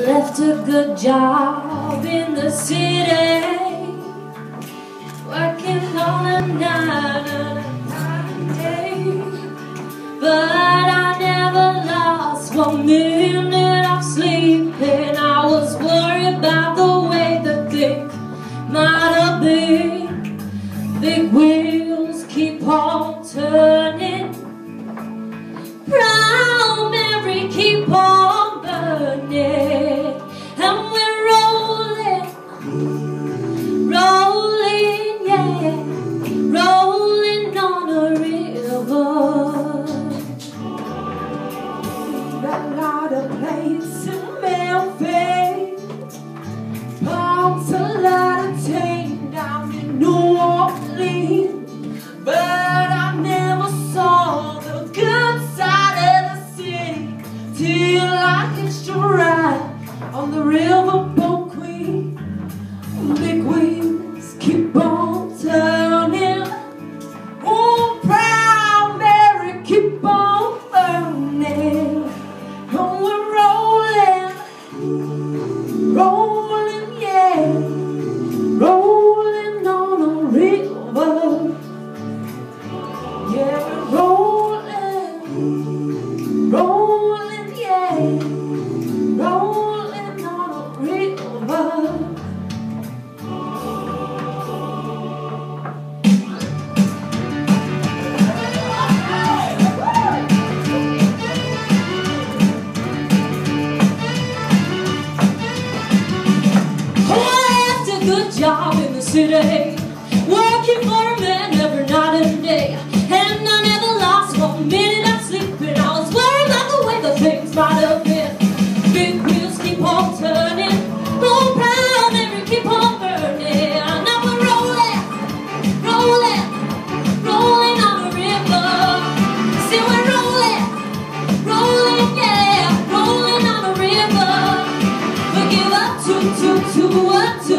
left a good job in the city, working all the night and a day. But I never lost 1 minute of sleeping. I was worried about the way that things might have been. Big wheels keep on turning, Proud Mary keep on burning, and we're rolling, rolling, yeah, rolling on a river. Got a lot of plates in Memphis, pumps a lot of tame down in New Orleans, but I never saw the good side of the city till I hitched a ride on the riverboat Queen. Big wheels keep on turning, oh, Proud Mary keep on burning, and we're rolling, rolling, yeah, rolling on a river. Yeah, we're rolling, rolling, yeah, rolling on a river. Good job in the city, working for a man every night and day, and I never lost 1 minute of sleeping. I was worried about the way the things might have been. Big wheels keep on turning, oh, Proud Mary keep on burning, and now we're rolling, rolling, rolling on the river. See, we're rolling, rolling, yeah, rolling on the river. We give up to what to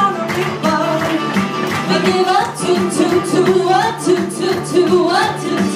what to